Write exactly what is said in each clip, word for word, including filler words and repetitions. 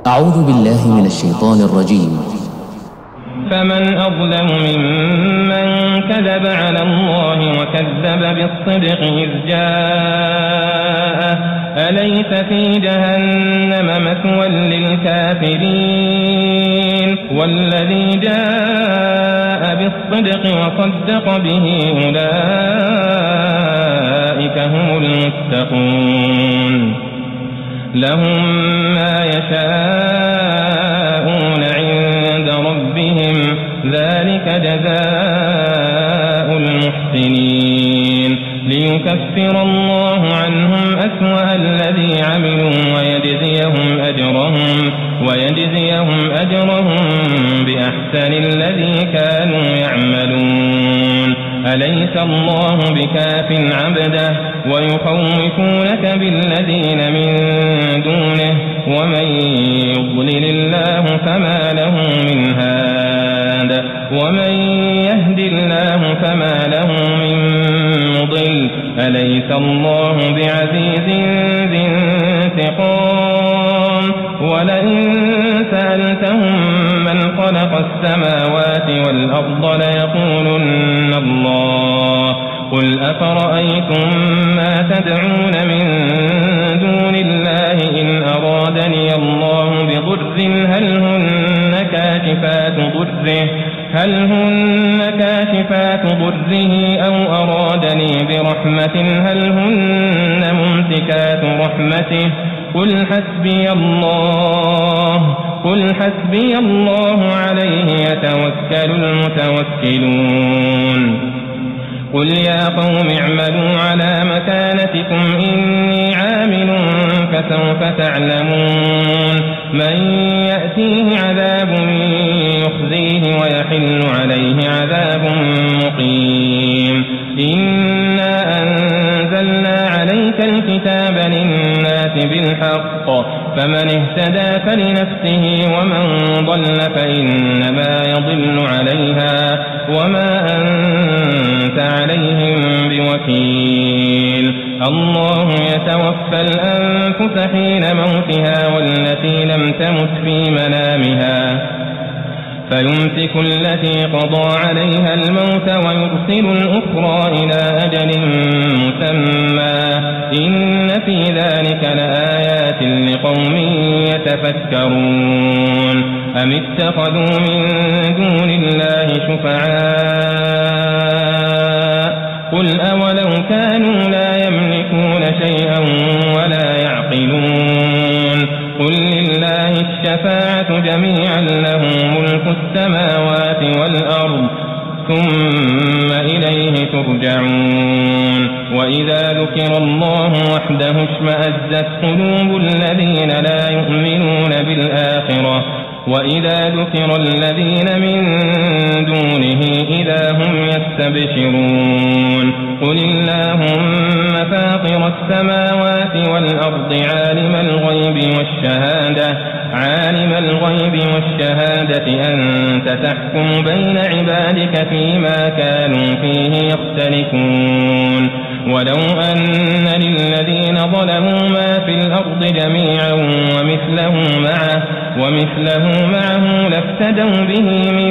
أعوذ بالله من الشيطان الرجيم. فمن أظلم ممن كذب على الله وكذب بالصدق إذ جاءه أليس في جهنم مثوى للكافرين والذي جاء بالصدق وصدق به أولئك هم المتقون لهم ما يشاءون عند ربهم ذلك جزاء المحسنين ليكفر الله عنهم أسوأ الذي عملوا ويجزيهم أجرهم ويجزيهم أجرهم بأحسن الذي كانوا يعملون أليس الله بكاف عبده ويخوفونك بالذين من دونه ومن يضلل الله فما له من هاد ومن يهد الله فما له من مضل أليس الله بعزيز ذي انتقام ولئن سألتهم من خلق السماوات والأرض ليقولن الله قل أفرأيتم ما تدعون من دون الله إن أرادني الله بضر هل هن كاشفات ضره هل هن كاشفات ضره أو أرادني برحمة هل هن ممسكات رحمته قل حسبي الله قل حسبي الله عليه يتوكل المتوكلون قل يا قوم اعملوا على مكانتكم إني عامل فسوف تعلمون من يأتيه عذاب يخزيه ويحل عليه عذاب مقيم إنا أنزلنا عليك الكتاب للناس بالحق فمن اهتدى فلنفسه ومن ضل فإنما يضل عليها وما أنت عليهم بوكيل الله يتوفى الأنفس حين موتها والتي لم تمت في منامها فيمسك التي قضى عليها الموت ويرسل الأخرى إلى أجل مسمى إن في ذلك لآيات لقوم يتفكرون أم اتخذوا من دون الله شفعاء قل أولو كانوا لا يملكون شيئا ولا يعقلون قل لله الشفاعة جميعا له ملك السماوات والأرض ثم إليه ترجعون وإذا ذكر الله وحده اشمأزت قلوب الذين لا يؤمنون بالآخرة وإذا ذكر الذين من دونه إذا هم يستبشرون قل اللهم فاطر السماوات والأرض عالم الغيب والشهادة عالم الغيب والشهادة أنت تحكم بين عبادك فيما كانوا فيه يختلفون ولو أن للذين ظلموا ما في الأرض جميعا ومثله معه ومثله معه لافتدوا به من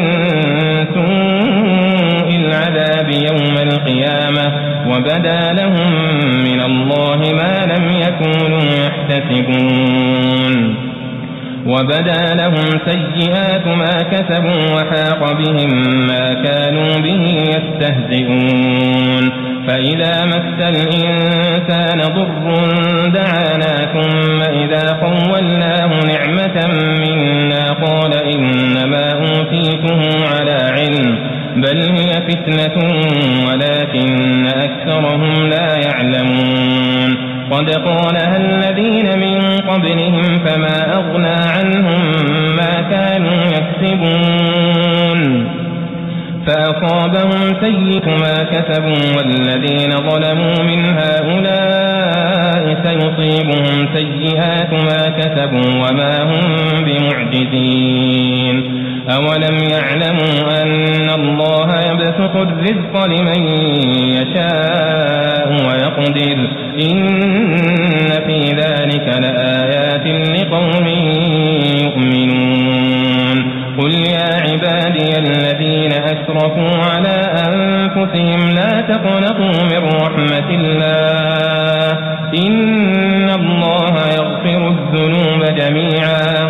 سوء العذاب يوم القيامة وبدا لهم من الله ما لم يكونوا يحتسبون وبدا لهم سيئات ما كسبوا وحاق بهم ما كانوا به يستهزئون فإذا مس الإنسان ضر دعانا ثم إذا خولناه نعمة منا قال إنما أوتيته على علم بل هي فتنة ولكن أكثرهم لا يعلمون قد قالها الذين من قبلهم فما أغنى عنهم ما كانوا يكسبون فأصابهم سيئات ما كسبوا والذين ظلموا من هؤلاء سيصيبهم سيئات ما كسبوا وما هم بمعجزين أولم يعلموا أن الله يبسط الرزق لمن يشاء ويقدر إن في ذلك لآيات لقوم قل يا عبادي الذين أسرفوا على أنفسهم لا تقنطوا من رحمة الله إن الله يغفر الذنوب جميعا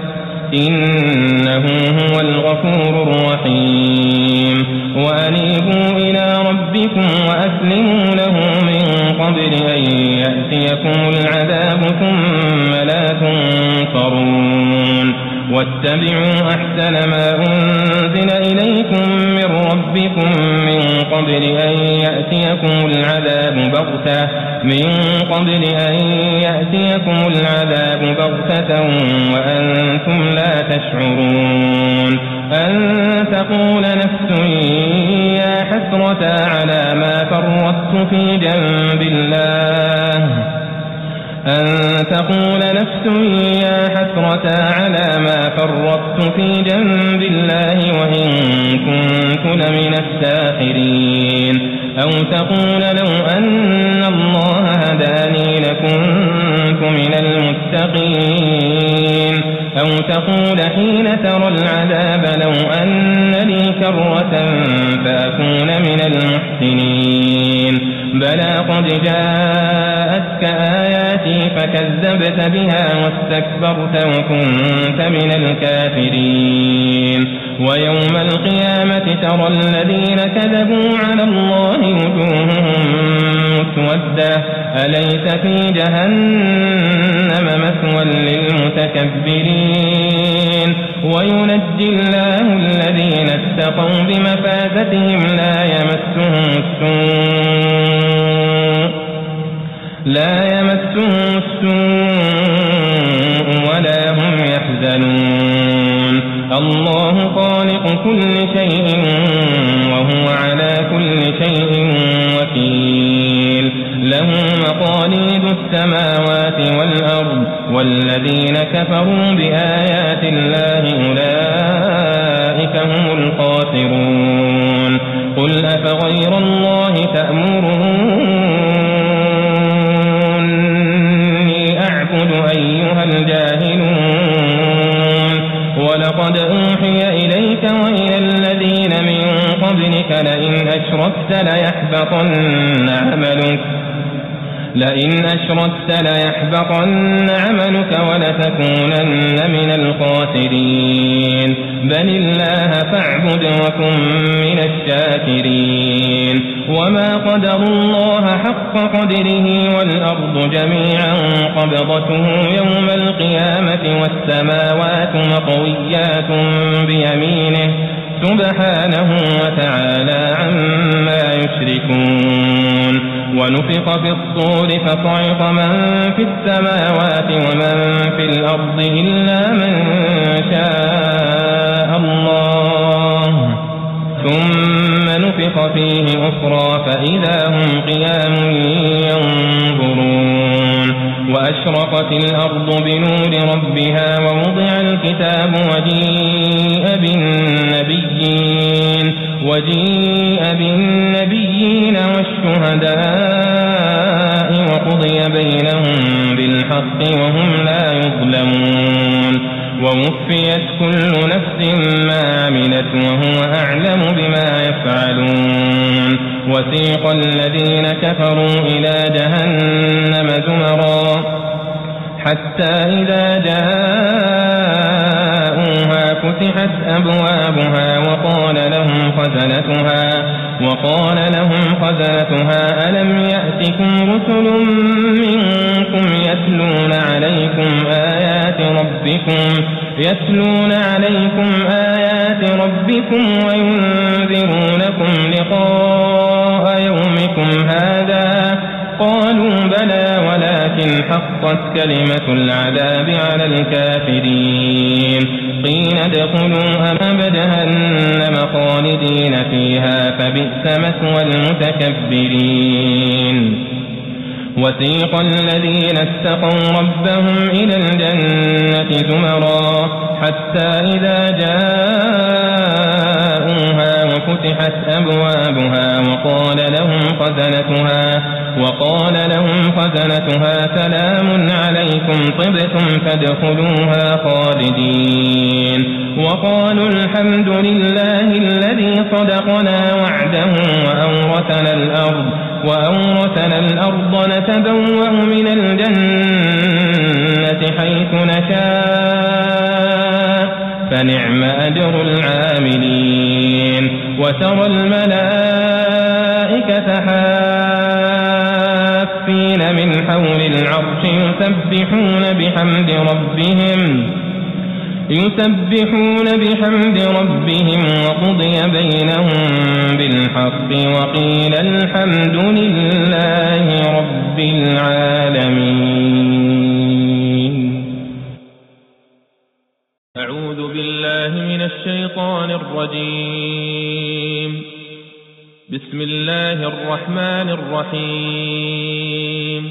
إنه هو الغفور الرحيم وأنيبوا إلى ربكم وأسلموا له من قبل أن يأتيكم العذاب ثم لا تنصرون واتبعوا أحسن ما أنزل إليكم من ربكم من قبل أن يأتيكم العذاب بغتة من قبل أن يأتيكم العذاب بغتة وأنتم لا تشعرون أن تقول نفس يا حسرة على ما فرطت في جنب الله أن تقول نفس يا حسرة على ما فرطت في جنب الله وإن كنت لمن الساخرين أو تقول لو أن الله هداني لكنت من المتقين أو تقول حين ترى العذاب لو أن لي كرة فأكون من المحسنين بلى قد جاءتك آياتي فكذبت بها واستكبرت وكنت من الكافرين ويوم القيامة ترى الذين كذبوا على الله وجوههم مسودة أليس في جهنم مثوى للمتكبرين وينجي الله الذين اتقوا بمفازتهم لا يمسهم السوء لا يمسهم السوء ولا هم يحزنون الله خالق كل شيء وهو على كل شيء وكيل له مقاليد السماوات والأرض والذين كفروا بآيات الله أولئك هم الخاسرون قل أفغير الله تأمروني أعبد أيها الجاهلون ولقد أوحي إليك وإلى الذين من قبلك لئن أشركت ليحبطن عملك لئن أشركت ليحبطن عملك ولتكونن من الخاسرين بل الله فاعبد وكن من الشاكرين وما قدروا الله حق قدره والأرض جميعا قبضته يوم القيامة والسماوات مطويات بيمينه سبحانه وتعالى عما يشركون ونفخ في الصور فصعق من في السماوات ومن في الأرض إلا من شاء الله ثم نفخ فيه أخرى فإذا هم قيام ينظرون وأشرقت الأرض بنور ربها ووضع الكتاب وجيء بالنبيين وجيء بالنبيين والشهداء وقضي بينهم بالحق وهم لا يظلمون ووفيت كل نفس ما عملت وهو أعلم بما يفعلون وسيق الذين كفروا إلى جهنم زمرا حتى إذا جاءوها فتحت أبوابها وقال لهم خزنتها وقال لهم خزنتها ألم يأتكم رسل منكم يتلون عليكم آيات ربكم يتلون عليكم آيات ربكم وينذرونكم لقاء يومكم هذا قالوا بلى ولكن حقت كلمة العذاب على الكافرين قيل ادخلوا أبواب جهنم خالدين فيها فبئس مثوى المتكبرين وسيق الذين اتقوا ربهم إلى الجنة زمرا حتى إذا جاءوها فتحت أبوابها وقال لهم خزنتها وقال لهم خزنتها سلام عليكم طبتم فادخلوها خالدين وقالوا الحمد لله الذي صدقنا وعده وأورثنا الأرض وأورثنا الأرض نتبوأ من الجنة حيث نشاء فنعم أجر العاملين وترى الملائكة حافين من حول العرش يسبحون بحمد ربهم يسبحون بحمد ربهم وقضي بينهم بالحق وقيل الحمد لله رب العالمين. أعوذ بالله من الشيطان الرجيم. بسم الله الرحمن الرحيم.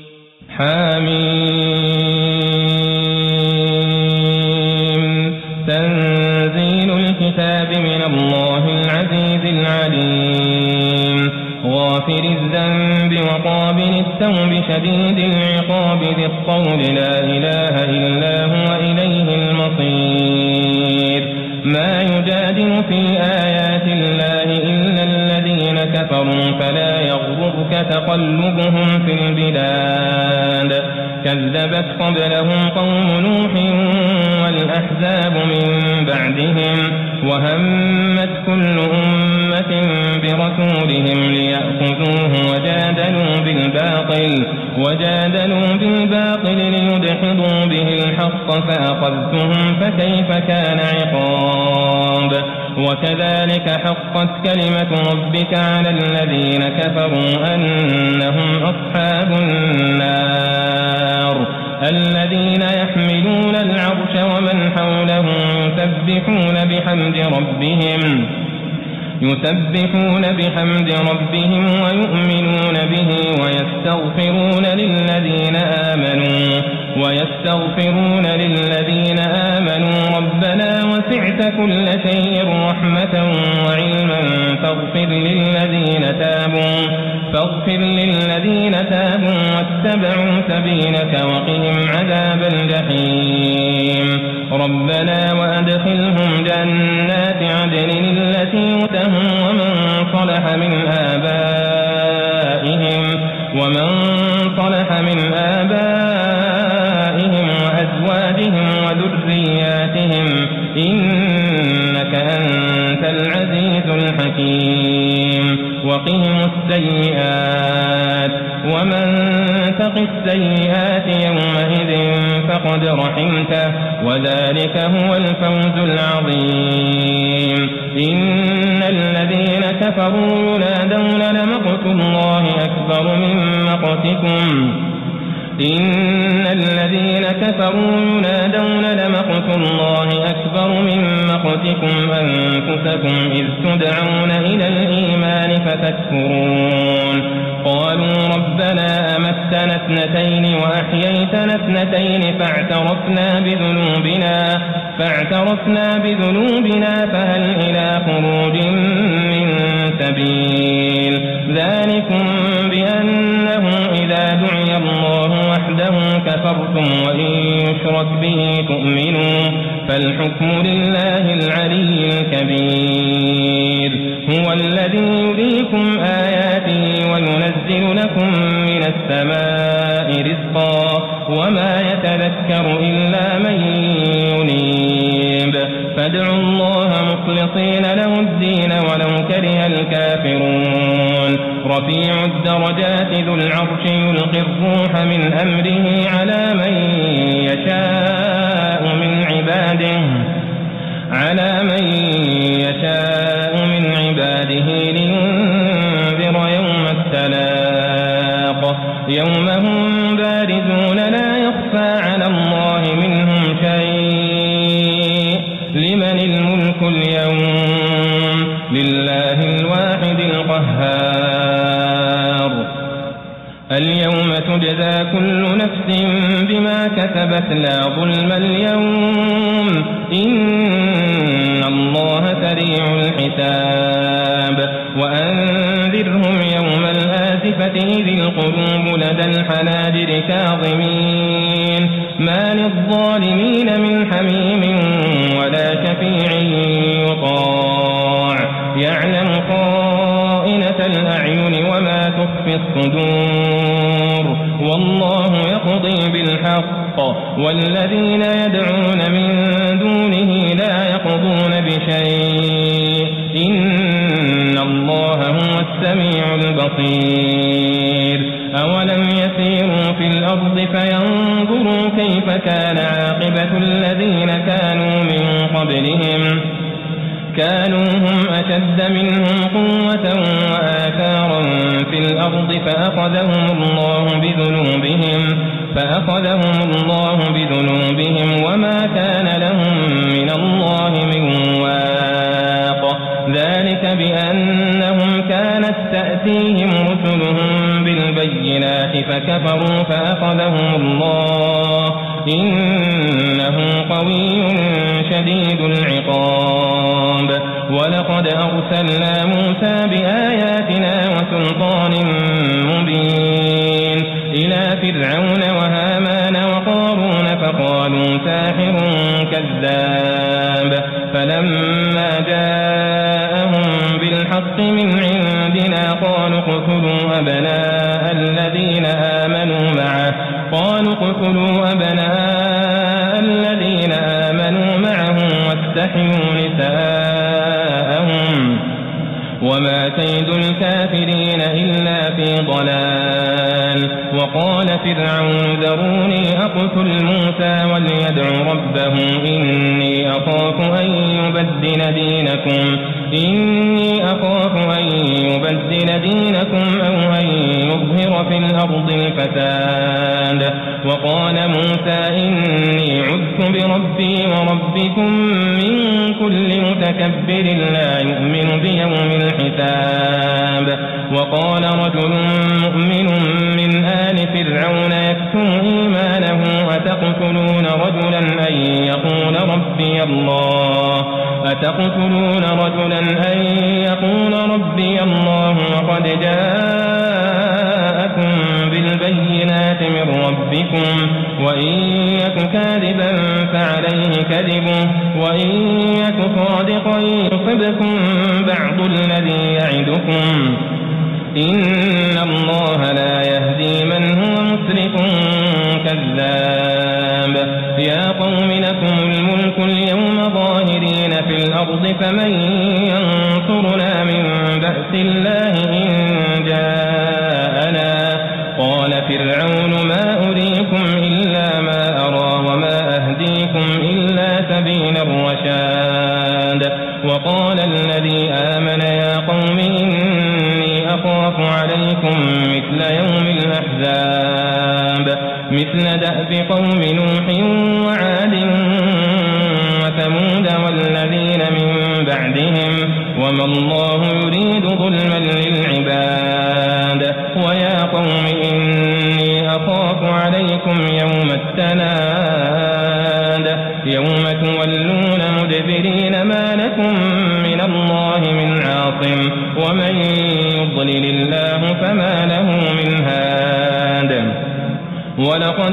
حميم تنزيل الكتاب من الله العزيز العليم غافر الذنب وقابل التوب شديد العقاب ذي الطول لا إله إلا هو إليه المصير. ما يجادل في آيات الله إلا الذين كفروا فلا يغررك تقلبهم في البلاد كذبت قبلهم قوم نوح والأحزاب من بعدهم وهمت كل أمة برسولهم ليأخذوه وجادلوا بالباطل وجادلوا بالباطل ليدحضوا به الحق فأخذتهم فكيف كان عقاب. وكذلك حقت كلمة ربك على الذين كفروا أنهم أصحاب النار الذين يحملون العرش ومن حوله يسبحون بحمد ربهم يسبحون بحمد ربهم ويؤمنون به ويستغفرون للذين آمنوا ويستغفرون للذين آمنوا ربنا وسعت كل شيء رحمة وعلما فاغفر للذين تابوا فاغفر للذين تابوا واتبعوا سبيلك وقهم عذاب الجحيم. ربنا وأدخلهم جنات عدن التي وعدتهم ومن صلح من آبائهم ومن صلح من آبائهم وأزواجهم وذرياتهم إنك أنت العزيز الحكيم. وقهم السيئات ومن تق السيئات يومئذ فقد رحمته وذلك هو الفوز العظيم. إن الذين كفروا ينادون لمقت الله أكبر من مقتكم إن الذين كفروا ينادون لمقت الله أكبر من مقتكم أنفسكم إذ تدعون إلى الإيمان فتكفرون. قالوا ربنا أمتنا اثنتين وأحييتنا اثنتين فاعترفنا بذنوبنا فاعترفنا بذنوبنا فهل إلى خروج من سبيل. ذلكم بأنه إذا دعي الله وحده كفرتم وإن يشرك به تؤمنوا فالحكم لله العلي الكبير. هو الذي يريكم آياته وينزل لكم من السماء رزقا وما يتذكر إلا من ينيب. فادعوا الله مخلصين له الدين ولو كره الكافرون. رفيع الدرجات ذو العرش يلقي الروح من أمره على من يشاء من عباده على من يشاء من عباده لينذر يوم التلاق يوم هم بارزون لا يخفى على الله منهم شيء. لمن الملك اليوم؟ لله الواحد القهار. اليوم تجزى كل نفس بما كسبت لا ظلم اليوم إن الله سريع الحساب وأنذرهم يوم الآزفة إذ القلوب لدى الحناجر كاظمين ما للظالمين من حميم ولا شفيع يطاع يعلم خائنة الأعين وما تخفي الصدور والله يقضي بالحق والذين يدعون من دونه لا يقضون بشيء إن الله هو السميع البصير أولم يسيروا في الأرض فينظروا كيف كان عاقبة الذين كانوا من قبلهم كانوا هم أشد منهم قوة وآثارا في الأرض فأخذهم الله بذنوبهم فأخذهم الله بذنوبهم وما كان لهم من الله من واق ذلك بأنهم كانت تأتيهم رسلهم بالبينات فكفروا فأخذهم الله إنه قوي شديد العقاب ولقد أرسلنا موسى بآياتنا وسلطان مبين إلى فرعون وهامان وقارون فقالوا ساحر كذاب فلما جاءهم بالحق من عندنا قالوا اقتلوا أبناء الذين آمنوا معه قالوا اقتلوا أبناء الذين آمنوا معه واستحيوا نساءهم وما كيد الكافرين إلا في ضلال وقال فرعون ذروني أقتل موسى وليدع ربه إني أخاف أن يبدل دينكم إني أخاف أن يبدل دينكم أو أن يظهر في الأرض الفساد وقال موسى إني عذت بربي وربكم من كل متكبر لا يؤمن بيوم الحساب وقال رجل مؤمن من آل فرعون يكتم إيمانه أتقتلون رجلا أن يقول ربي الله أتقتلون رجلا أن يقول ربي الله وقد جاءكم بالبينات من ربكم وإن يك كاذبا فعليه كذبه وإن يك صادقا يصبكم بعض الذي يعدكم إن الله لا يهدي من هو مسرف كذاب يا قوم لكم الملك اليوم ظاهرين في الأرض فمن ينصرنا من بأس الله إن جاءنا قال فرعون ما أريكم إلا ما أرى وما أهديكم إلا سبيل الرشاد وقال الذي آمن يا قوم إني أخاف عليكم مثل يوم الأحزاب مثل دأب قوم نوح وعاد وثمود والذين من بعدهم وما الله يريد ظلما للعباد ويا قوم إني أخاف عليكم يوم التناد يوم تولون مدبرين ما لكم من الله من عاصم ومن يضلل الله فما له من هاد ولقد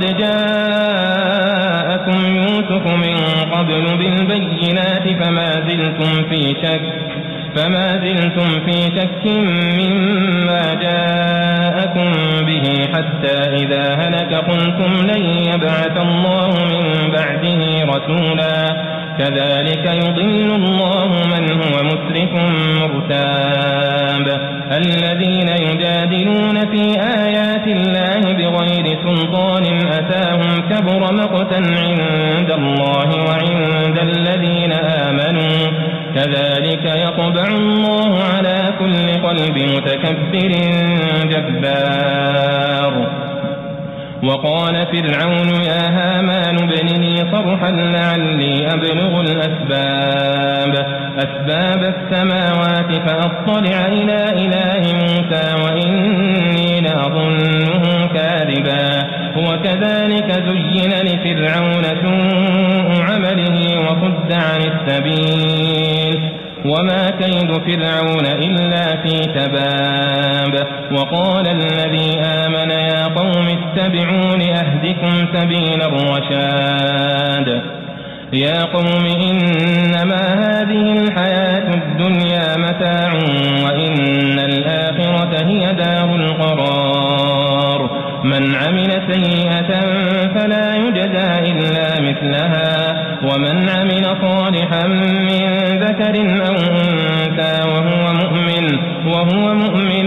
جاءكم يوسف من قبل بالبينات فما زلتم في شك فما زلتم في شك مما جاءكم به حتى إذا هلك قلتم لن يبعث الله من بعده رسولا كذلك يضل الله من هو مسرف مرتاب الذين يجادلون في آيات الله بغير سلطان أتاهم كبر مقتا عند الله وعند الذين آمنوا كذلك يطبع الله على كل قلب متكبر جبار وقال فرعون يا هامان ابن لي صرحا لعلي أبلغ الأسباب أسباب السماوات فأطلع إلى إله موسى وإني لأظنه كاذبا وكذلك زين لفرعون سوء عمله وصد عن السبيل وما كيد فرعون إلا في تباب وقال الذي آمن يا قوم اتبعون أهدكم سبيل الرشاد يا قوم إنما هذه الحياة الدنيا متاع وإن الآخرة هي دار القرار من عمل سيئة فلا يجزى إلا مثلها ومن عمل صالحا من ذكر أو أنثى وهو مؤمن وهو مؤمن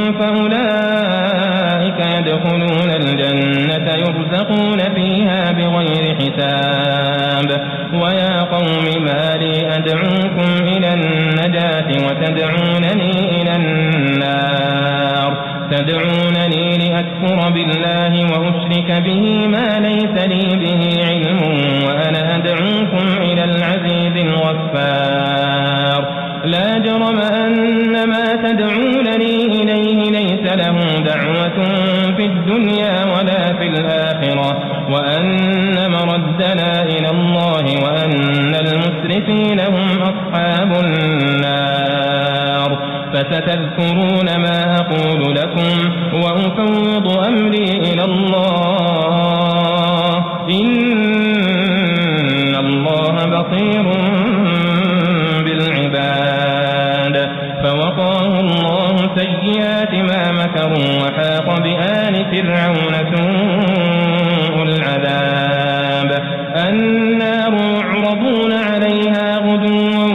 فأولئك يدخلون الجنة يرزقون فيها بغير حساب ويا قوم ما لي أدعوكم إلى النجاة وتدعونني إلى النار تدعونني لأكفر بالله وأشرك به ما ليس لي به علم وأنا أدعوكم إلى العزيز الغفار لا جرم أن ما تدعونني إليه ليس له دعوة في الدنيا ولا في الآخرة وأن مردنا إلى الله وأن المسرفين هم أصحاب النار فستذكرون ما أقول لكم وأفوض أمري إلى الله إن الله بصير بالعباد فوقاه الله سيئات ما مكروا وحاق بآل فرعون سوء العذاب النار يعرضون عليها غدوا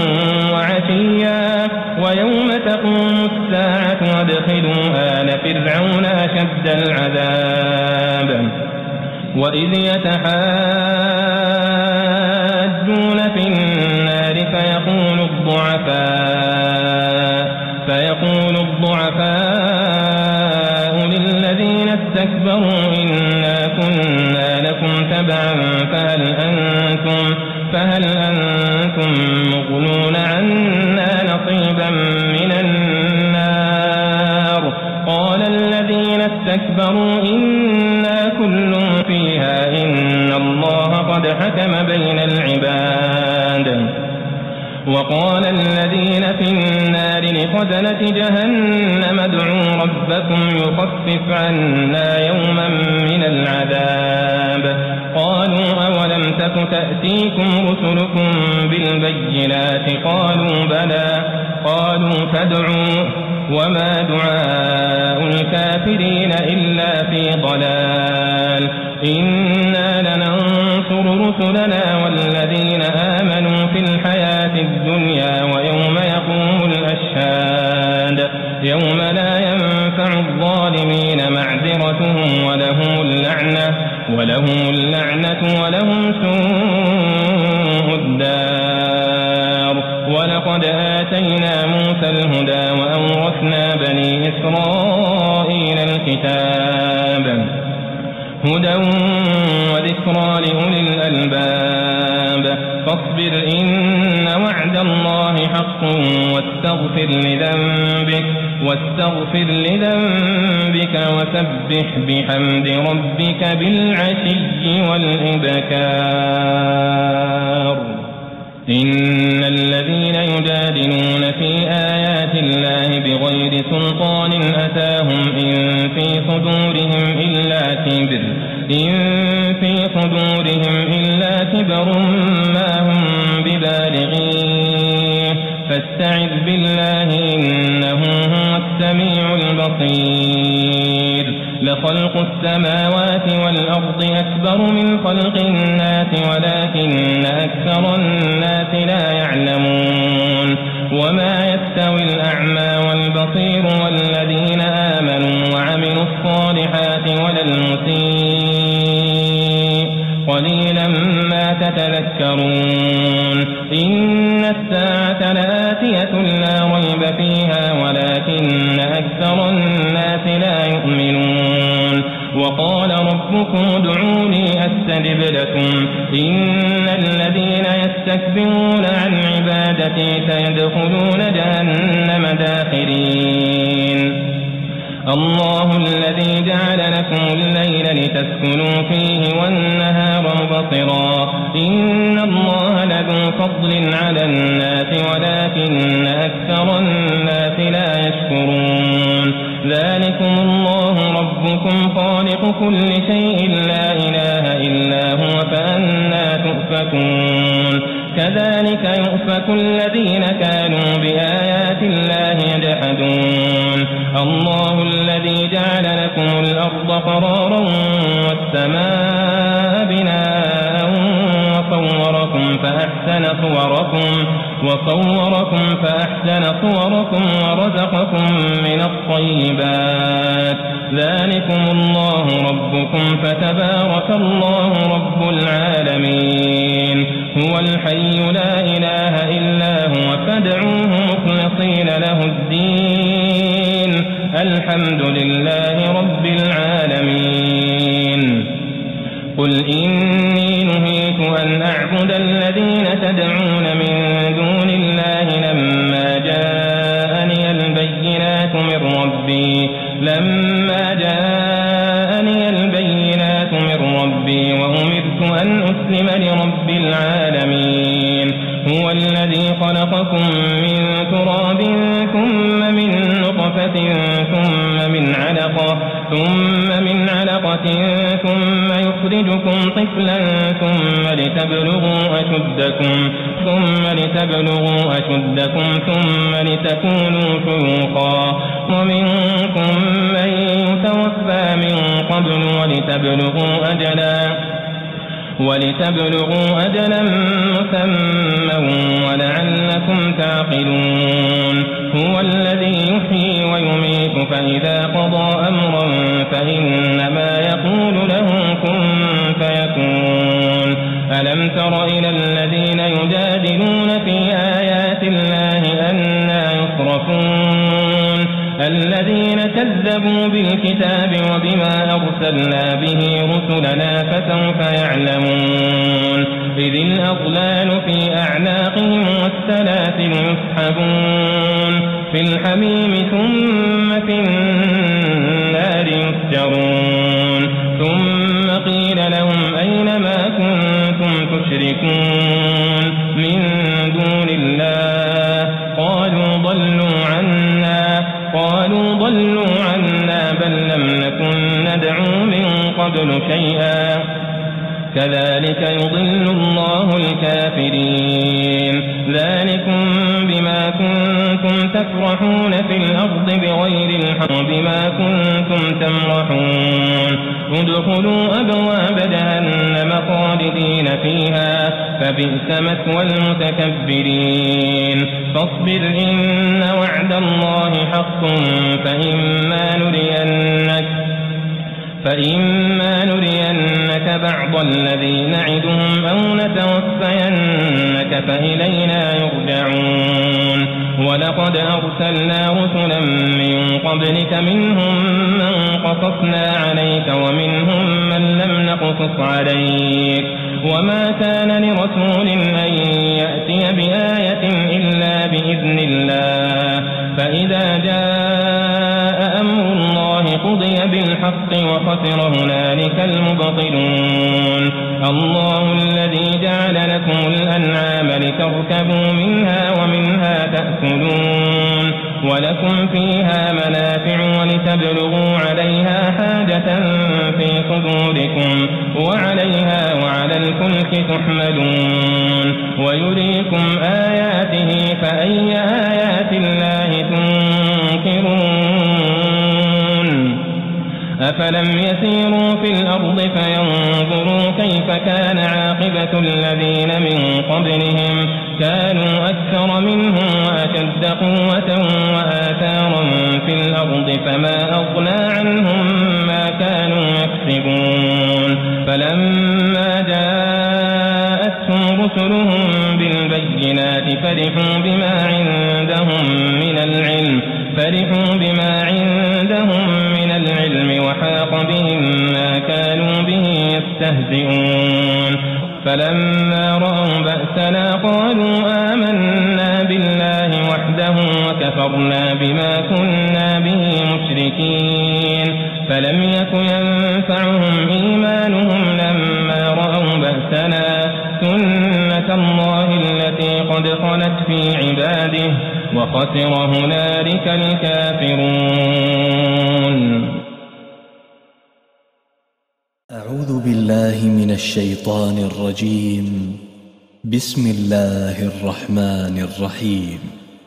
وعشيا ويوم تقوم الساعة أدخلوا آل فرعون أشد العذاب وإذ يتحاجون في النار فيقول الضعفاء فيقول الضعفاء للذين استكبروا إنا كنا لكم تبعا فهل أنتم فهل أنتم مغنون عنا نصيبا من النار قال الذين استكبروا إنا كل فيها إن الله قد حكم بين العباد وقال الذين في النار لخزنة جهنم ادعوا ربكم يخفف عنا يوما من العذاب قالوا أولم تك تأتيكم رسلكم بالبينات قالوا بلى قالوا فادعوا وما دعاء الكافرين إلا في ضلال إنا لننصر رسلنا والذين آمنوا في الحياة الدنيا ويوم يقوم الأشهاد يوم لا ينفع الظالمين معذرتهم ولهم اللعنة ولهم اللعنة ولهم سوء الدار ولقد آتينا موسى الهدى وأورثنا بني إسرائيل الكتاب هدى وذكرى لأولي الألباب فاصبر إن وعد الله حق واستغفر لذنبك واستغفر لذنبك وسبح بحمد ربك بالعشي والإبكار إن الذين يجادلون في آيات الله بغير سلطان أتاهم إن في صدورهم إلا كبر إن في صدورهم إلا كبر ما هم ببالغيه فاستعذ بالله إنه هو السميع البصير لخلق السماوات والأرض أكبر من خلق الناس ولكن أكثر الناس لا يعلمون وما يستوي الأعمى والبصير والذين آمنوا وعملوا الصالحات ولا المسيء قليلا ما تتذكرون إن الساعة لآتية لا ريب فيها ولكن أكثر الناس لا يؤمنون وقال ربكم ادعوني أستجب لكم إن الذين يستكبرون عن عبادتي سيدخلون جهنم داخرين الله الذي جعل لكم الليل لتسكنوا فيه والنهار مبصرا إن الله لذو فضل على الناس ولكن أكثر الناس لا يشكرون ذلكم الله ربكم خالق كل شيء لا إله إلا هو فأنى تؤفكون كذلك يؤفك الذين كانوا بآيات الله يجحدون الله الذي جعل لكم الأرض قرارا والسماء بناء وصوركم فأحسن صوركم وصوركم فأحسن صوركم ورزقكم من الطيبات ذلكم الله ربكم فتبارك الله رب العالمين هو الحي لا إله إلا هو فادعوه مخلصين له الدين الحمد لله رب العالمين قل إني نهيت أن أعبد الذين تدعون من دون الله لما جاءني البينات من ربي لما جاءني البينات من ربي وأمرت أن أسلم لرب العالمين هو الذي خلقكم من تراب ثم من نطفة ثم من علقة ثم من علقة ثم يخرجكم طفلا ثم لتبلغوا أشدكم ثم لتبلغوا أشدكم ثم لتكونوا شيوخا ومنكم من يتوفى من قبل ولتبلغوا أجلا ولتبلغوا أجلا مسمى ولعلكم تعقلون هو الذي يحيي ويميت فإذا قضى أمرا فإنما يقول له كن فيكون ألم تر إلى الذين يجادلون في آيات الله أنى يصرفون الذين كذبوا بالكتاب وبما أرسلنا به رسلنا فسوف يعلمون إذ الأغلال في أعناقهم والسلاسل يسحبون في الحميم ثم في النار يسجرون ثم قيل لهم أين ما كنتم تشركون من دون الله قالوا ضلوا عنا قالوا ضلوا عنا بل لم نكن ندعو من قبل شيئا كذلك يضل الله الكافرين ذلكم بما كنتم تفرحون في الأرض بغير الحق بما كنتم تمرحون ادخلوا أبواب جهنم خالدين فيها فبئس مثوى المتكبرين فاصبر إن وعد الله حق فإما نرينك فإما نرينك بعض الذي نعدهم أو نتوفينك فإلينا يرجعون ولقد أرسلنا رسلا من قبلك منهم من قصصنا عليك ومنهم من لم نقصص عليك وما كان لرسول أن يأتي بآية إلا بإذن الله فإذا جاء أمر الله قضي بالحق وخسر هنالك المبطلون الله الذي جعل لكم الأنعام لتركبوا منها ومنها تأكلون ولكم فيها منافع ولتبلغوا عليها حاجة في صدوركم وعليها وعلى الفلك تحملون ويريكم آياته فأي آيات الله تنكرون أفلم يسيروا في الأرض فينظروا كيف كان عاقبة الذين من قبلهم كانوا أكثر منهم وأشد قوة وآثارا في الأرض فما أغنى عنهم ما كانوا يكسبون فلما جاءتهم رسلهم بالبينات فرحوا بما عندهم من العلم فرحوا بما عندهم من العلم وحاق بهم ما كانوا به يستهزئون فلما رأوا بأسنا قالوا آمنا بالله وحده وكفرنا بما كنا به مشركين فلم يك ينفعهم إيمانهم لما رأوا بأسنا سنة الله التي قد خلت في عباده وخسر هنالك الكافرون. أعوذ بالله من الشيطان الرجيم. بسم الله الرحمن الرحيم.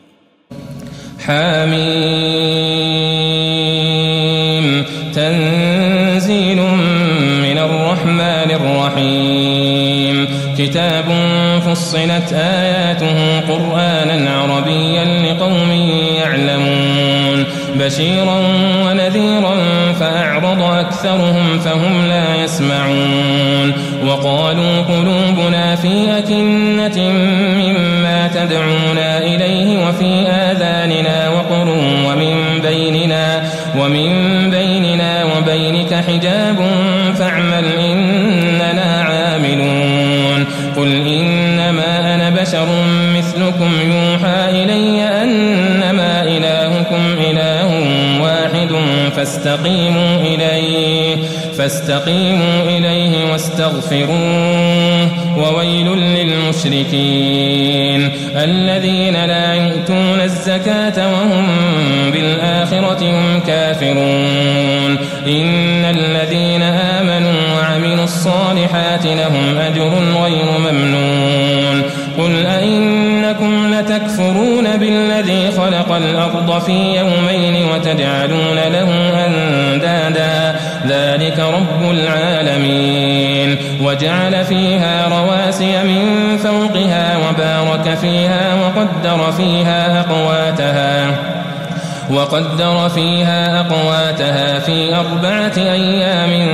حميم تنزيل من الرحمن الرحيم كتاب فصلت آياته قرآنا عربيا لقوم يعلمون بشيرا ونذيرا فأعرض أكثرهم فهم لا يسمعون وقالوا قلوبنا في أكنة مما تدعونا إليه وفي آذاننا وقر ومن بيننا ومن بيننا وبينك حجاب فاعمل إننا عاملون قل إنما أنا بشر مثلكم يوحى إلي أنما إلهكم إله واحد فاستقيموا إليه فاستقيموا إليه واستغفروه وويل للمشركين الذين لا يؤتون الزكاة وهم بالآخرة هم كافرون إن الذين آمنوا وعملوا الصالحات لهم أجر غير ممنون قل أئنكم لتكفرون بالذي خلق الأرض في يومين وتجعلون له أندادا ذلك رب العالمين وجعل فيها رواسي من فوقها وبارك فيها وقدر فيها أقواتها وقدر فيها أقواتها في أربعة أيام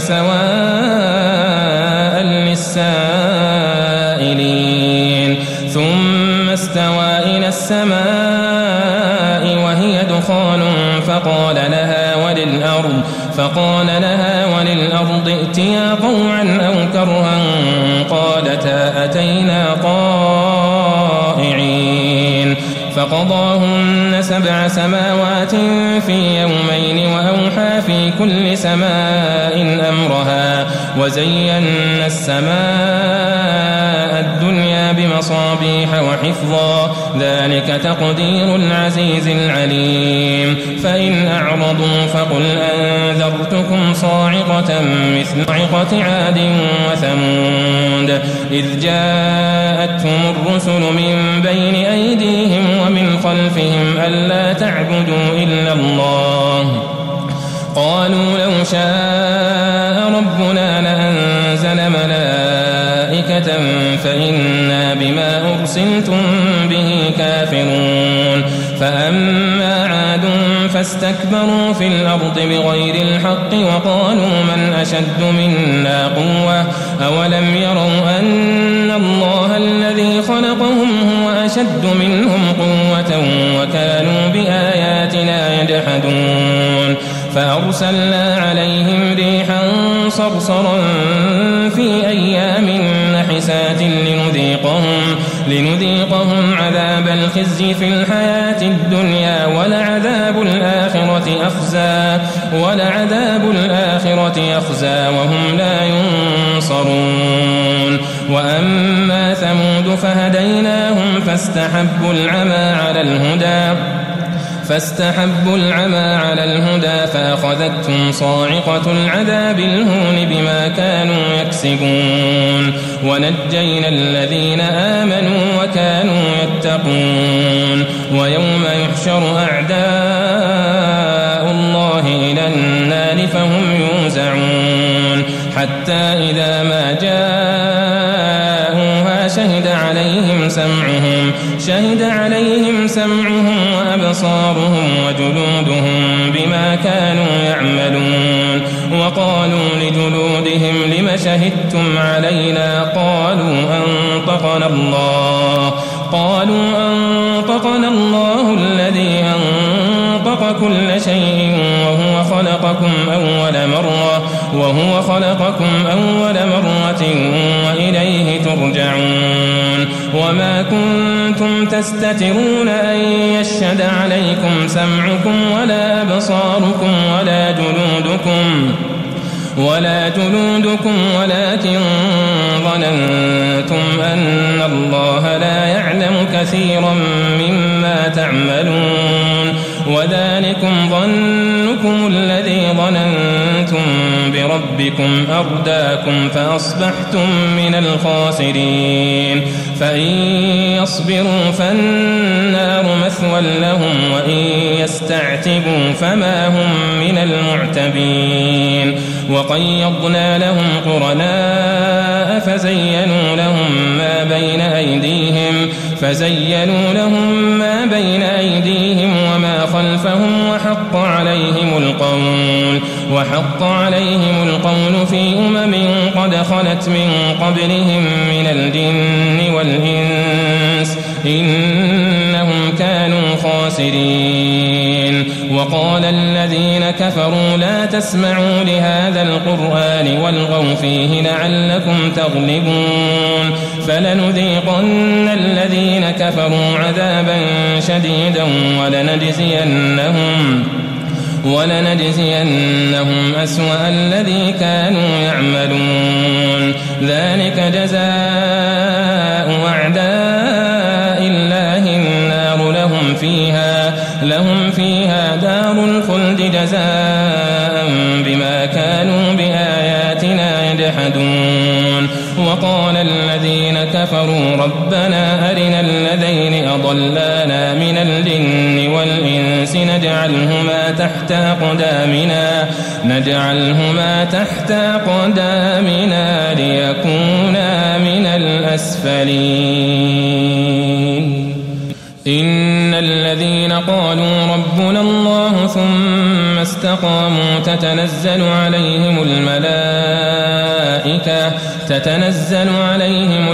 سواء للسائلين ثم استوى إلى السماء وهي دخان فقال لها وللأرض فقال لها وللأرض ائتيا طوعا أو كرها قالتا أتينا طائعين فقضاهن سبع سماوات في يومين وأوحى في كل سماء أمرها وزينا السماء الدنيا بمصابيح وحفظا ذلك تقدير العزيز العليم فإن أعرضوا فقل أنذرتكم صاعقة مثل صاعقة عاد وثمود إذ جاءتهم الرسل من بين أيديهم ومن خلفهم ألا تعبدوا إلا الله قالوا لو شاء ربنا لأنزل ملائكة فإنا بما أرسلتم به كافرون فأما عاد فاستكبروا في الأرض بغير الحق وقالوا من أشد منا قوة أولم يروا أن الله الذي خلقهم هو أشد منهم قوة وكانوا بآياتنا يجحدون فأرسلنا عليهم ريحا صرصرا في أيام نحسات لنذيقهم, لنذيقهم عذاب الخزي في الحياة الدنيا ولعذاب الآخرة أخزى ولعذاب الآخرة أخزى وهم لا ينصرون وأما ثمود فهديناهم فاستحبوا العمى على الهدى فاستحبوا العمى على الهدى فأخذتهم صاعقة العذاب الهون بما كانوا يكسبون ونجينا الذين آمنوا وكانوا يتقون ويوم يحشر أعداء الله إلى النار فهم يوزعون حتى إذا ما جاءوها شهد عليهم سمعهم شهد عليهم سمعهم وأبصارهم وجلودهم بما كانوا يعملون وقالوا لجلودهم لم شهدتم علينا قالوا أنطقنا الله قالوا أنطقنا الله الذي أنطق كل شيء وهو خلقكم أول مرة وهو خلقكم أول مرة وإليه ترجعون وما كنتم تستترون أن يشهد عليكم سمعكم ولا أبصاركم ولا جلودكم ولا جلودكم ولكن ظننتم أن الله لا يعلم كثيرا مما تعملون وذلكم ظنكم الذي ظننتم بربكم أرداكم فأصبحتم من الخاسرين فإن يصبروا فالنار مثوى لهم وإن يستعتبوا فما هم من المعتبين وقيضنا لهم قرناء فزينوا لهم ما بين أيديهم فزينوا لهم ما بين أيديهم وما خلفهم وحق عليهم القول وحق عليهم القول في أمم قد خلت من قبلهم من الجن والإنس إنهم كانوا خاسرين وقال الذين كفروا لا تسمعوا لهذا القرآن والغوا فيه لعلكم تغلبون فلنذيقن الذين كفروا عذابا شديدا ولنجزينهم ولنجزينهم أسوأ الذي كانوا يعملون ذلك جزاء أعداء الله النار لهم فيها لهم فيها دار الخلد جزاء بما كانوا بآياتنا يجحدون وقال الذين كفروا ربنا أرنا الذين أضلانا من الجن والإنس نجعلهما تحت أقدامنا نجعلهما تحت أقدامنا ليكونا من الأسفلين إن الذين قالوا ربنا الله ثم استقاموا تتنزل عليهم الملائكة تتنزل عليهم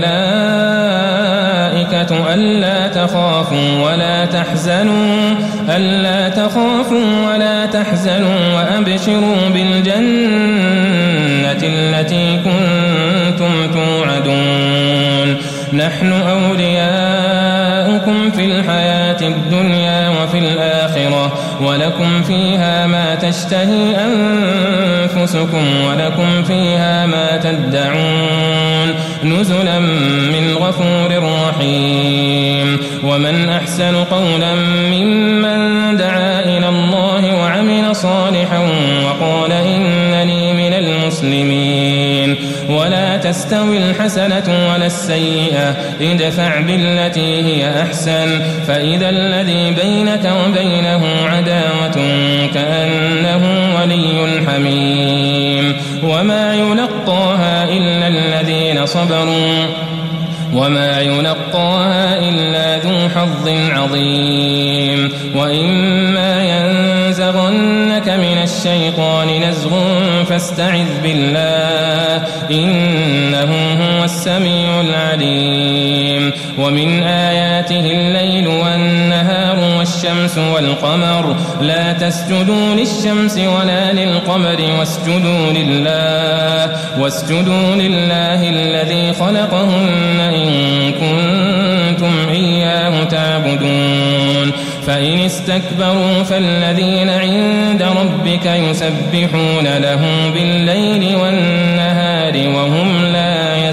الملائكة ألا تخافوا ولا تحزنوا ألا تخافوا ولا تحزنوا وأبشروا بالجنة التي كنتم توعدون نحن أولياؤكم في الحياة الدنيا وفي الآخرة ولكم فيها ما تشتهي أنفسكم ولكم فيها ما تدعون نزلا من غفور رحيم ومن أحسن قولا ممن دعا إلى الله وعمل صالحا وقال إنني من المسلمين ولا تستوي الحسنة ولا السيئة ادفع بالتي هي أحسن فإذا الذي بينك وبينه عداوة كأنه ولي حميم وما يلقاها إلا الذين صبروا وما يلقاها إلا ذو حظ عظيم وإما ينزغنك من الشيطان نزغ فاستعذ بالله إنه هو السميع العليم ومن آياته الليل والنهار والشمس والقمر لا تسجدوا للشمس ولا للقمر واسجدوا لله واسجدوا لله الذي خلقهن إن كنتم إياه تعبدون فإن استكبروا فالذين عند ربك يسبحون له بالليل والنهار وهم لا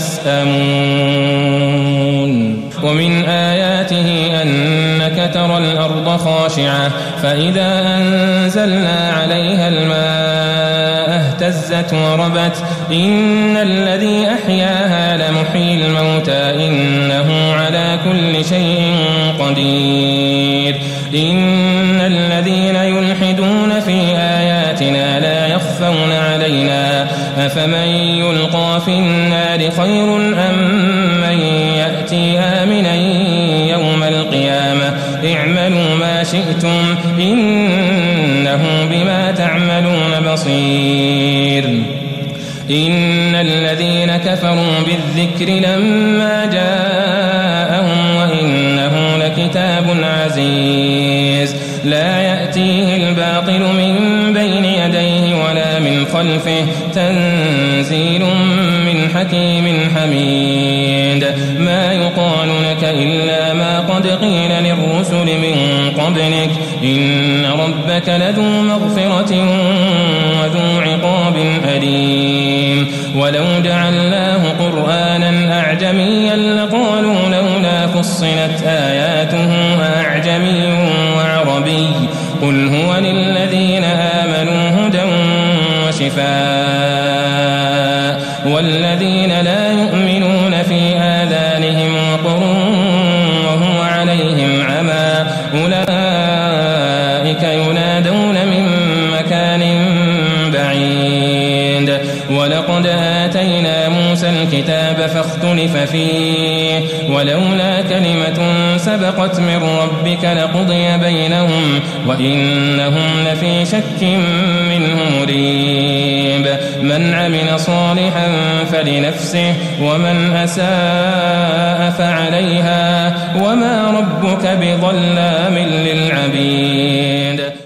يسأمون ومن آياته أنك ترى الأرض خاشعة فإذا أنزلنا عليها الماء اهتزت وربت إن الذي أحياها لمحيي الموتى إنه على كل شيء قدير إن الذين يلحدون في آياتنا لا يخفون علينا أفمن يلقى في النار خير أم من يأتي آمنا يوم القيامة اعملوا ما شئتم إنه بما تعملون بصير إن الذين كفروا بالذكر لما جاءهم وإنه لكتاب عزيز لا يأتيه الباطل من بين يديه ولا من خلفه تنزيل من حكيم حميد ما يقال لك إلا ما قد قيل للرسل من قبلك إن ربك لذو مغفرة وذو عقاب أليم ولو جعلناه قرآنا أعجميا لقالوا لولا فصلت آياته أعجمي وعربي قل هو للذين آمنوا هدى وشفاء والذين لا يؤمنون في آذانهم وقر وهو عليهم عمى أولئك ينادون من مكان بعيد ولقد آتينا موسى الكتاب فاختلف فيه ولولا كلمة سبقت من ربك لقضي بينهم وإنهم لفي شك منه مريب من عمل صالحا فلنفسه ومن أساء فعليها وما ربك بظلام للعبيد